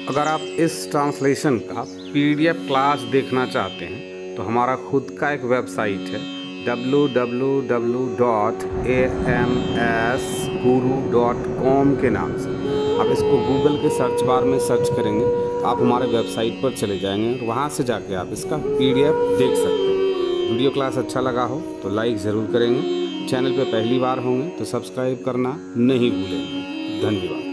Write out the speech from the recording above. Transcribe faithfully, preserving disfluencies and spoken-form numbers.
अगर आप इस ट्रांसलेशन का पीडीएफ क्लास देखना चाहते हैं तो हमारा खुद का एक वेबसाइट है W W W dot A M S गुरु डॉट कॉम के नाम से। आप इसको गूगल के सर्च बार में सर्च करेंगे तो आप हमारे वेबसाइट पर चले जाएंगे और वहाँ से जाके आप इसका पीडीएफ देख सकते हैं। वीडियो क्लास अच्छा लगा हो तो लाइक ज़रूर करेंगे। चैनल पे पहली बार होंगे तो सब्सक्राइब करना नहीं भूलेंगे। धन्यवाद।